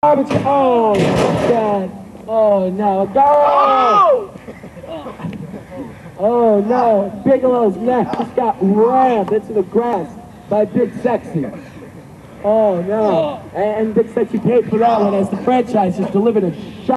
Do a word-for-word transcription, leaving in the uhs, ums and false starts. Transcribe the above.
Garbage. Oh, God. Oh, no. Go! Oh, no. Bigelow's neck just got rammed into the grass by Big Sexy. Oh, no. And Big Sexy paid for that one as the franchise just delivered a shot.